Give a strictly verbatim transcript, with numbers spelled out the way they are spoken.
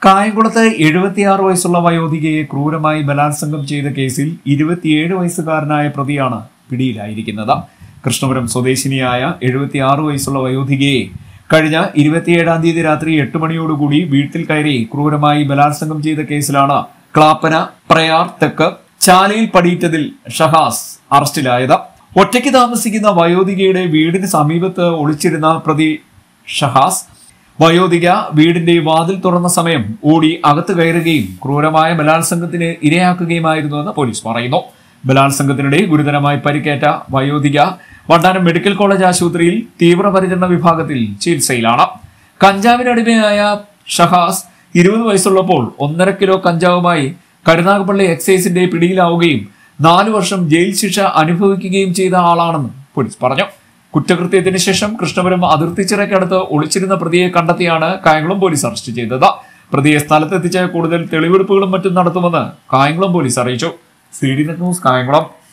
കായംകുളത്ത് എഴുപത്തിയാറ് വയസ്സുള്ള വയോധികയെ ക്രൂരമായി ബലാത്സംഗം ചെയ്ത കേസിൽ ഇരുപത്തിയേഴ് വയസ്സുകാരനായ പ്രതിയാണ് പിടിയിലായിരിക്കുന്നത്. കൃഷ്ണപുരം സ്വദേശിനിയായ എഴുപത്തിയാറ് വയസ്സുള്ള വയോധികയെ കഴിഞ്ഞ ഇരുപത്തിയേഴാം തീയതി രാത്രി എട്ട് മണിയോടുകൂടി വീട്ടിൽ കയറി ക്രൂരമായി ബലാത്സംഗം ചെയ്ത കേസിലാണ് ക്ലാപ്പന പ്രയാർ തെക്ക് ചാലയിൽ പടിയിറ്റതിൽ ഷഹാസ് അറസ്റ്റിലായത്. ഒറ്റയ്ക്ക് താമസിക്കുന്ന വയോധികയുടെ വീടിന് സമീപത്ത് ഒളിച്ചിരുന്ന പ്രതി ഷഹാസ് വയോധിക വീടിന്റെ വാതിൽ തുറന്ന സമയം ഓടി അകത്ത് കയറുകയും ക്രൂരമായ ബലാത്സംഗത്തിന് ഇരയാക്കുകയുമായിരുന്നുവെന്ന് പോലീസ് പറയുന്നു. ബലാത്സംഗത്തിനിടെ ഗുരുതരമായി പരിക്കേറ്റ വയോധിക വണ്ടാനം മെഡിക്കൽ കോളേജ് ആശുപത്രിയിൽ തീവ്രപരിചരണ വിഭാഗത്തിൽ ചികിത്സയിലാണ്. കഞ്ചാവിനടിമയായ ഷഹാസ് ഇരുപത് വയസ്സുള്ളപ്പോൾ ഒന്നര കിലോ കഞ്ചാവുമായി കരുനാഗപ്പള്ളി എക്സൈസിന്റെ പിടിയിലാവുകയും നാലു വർഷം ജയിൽ ശിക്ഷ അനുഭവിക്കുകയും ചെയ്ത ആളാണെന്ന് പോലീസ് പറഞ്ഞു. കുറ്റകൃത്യത്തിന് ശേഷം കൃഷ്ണപുരം അതിർത്തിച്ചിറക്കടുത്ത് ഒളിച്ചിരുന്ന പ്രതിയെ കണ്ടെത്തിയാണ് കായംകുളം പോലീസ് അറസ്റ്റ് ചെയ്തത്. പ്രതിയെ സ്ഥലത്തെത്തിച്ച് കൂടുതൽ തെളിവെടുപ്പുകളും മറ്റും നടത്തുമെന്ന് കായംകുളം പോലീസ് അറിയിച്ചു. C D net news Kayamkulam.